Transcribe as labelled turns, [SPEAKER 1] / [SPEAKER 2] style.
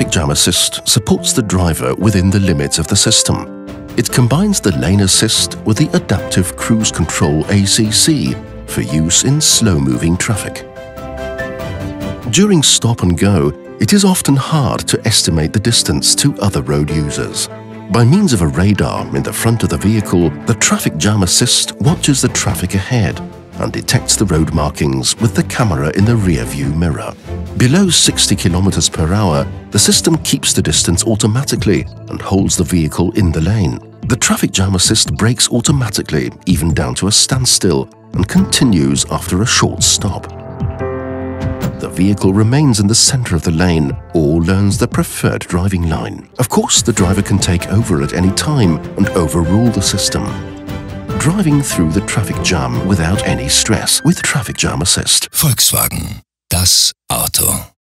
[SPEAKER 1] Traffic Jam Assist supports the driver within the limits of the system. It combines the Lane Assist with the Adaptive Cruise Control ACC for use in slow-moving traffic. During stop and go, it is often hard to estimate the distance to other road users. By means of a radar in the front of the vehicle, the Traffic Jam Assist watches the traffic ahead and detects the road markings with the camera in the rear-view mirror. Below 60 km per hour, the system keeps the distance automatically and holds the vehicle in the lane. The Traffic Jam Assist brakes automatically, even down to a standstill, and continues after a short stop. The vehicle remains in the center of the lane or learns the preferred driving line. Of course, the driver can take over at any time and overrule the system. Driving through the traffic jam without any stress with Traffic Jam Assist.
[SPEAKER 2] Volkswagen. Das Auto.